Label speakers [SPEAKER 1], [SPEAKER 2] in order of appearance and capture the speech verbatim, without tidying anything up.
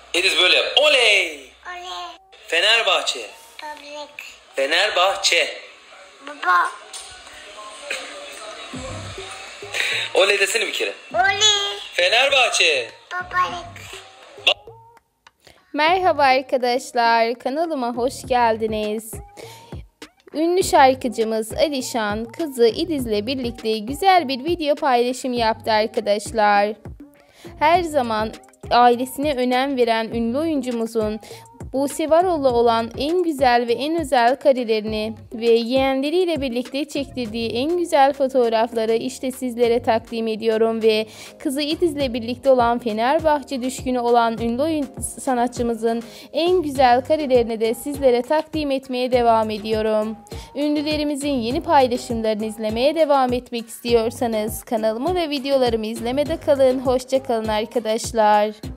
[SPEAKER 1] Ediz böyle yap. Oley.
[SPEAKER 2] Oley.
[SPEAKER 1] Fenerbahçe.
[SPEAKER 2] Toprak.
[SPEAKER 1] Fenerbahçe.
[SPEAKER 2] Baba.
[SPEAKER 1] Oley desene bir kere.
[SPEAKER 2] Oley.
[SPEAKER 1] Fenerbahçe.
[SPEAKER 2] Babalık.
[SPEAKER 3] Merhaba arkadaşlar, kanalıma hoş geldiniz. Ünlü şarkıcımız Alişan kızı İdiz'le birlikte güzel bir video paylaşım yaptı arkadaşlar. Her zaman ailesine önem veren ünlü oyuncumuzun Buse Varol'la olan en güzel ve en özel karelerini ve yeğenleriyle birlikte çektirdiği en güzel fotoğrafları işte sizlere takdim ediyorum ve kızı İdiz'le birlikte olan Fenerbahçe düşkünü olan ünlü oyun sanatçımızın en güzel karelerini de sizlere takdim etmeye devam ediyorum. Ünlülerimizin yeni paylaşımlarını izlemeye devam etmek istiyorsanız kanalımı ve videolarımı izlemede kalın. Hoşça kalın arkadaşlar.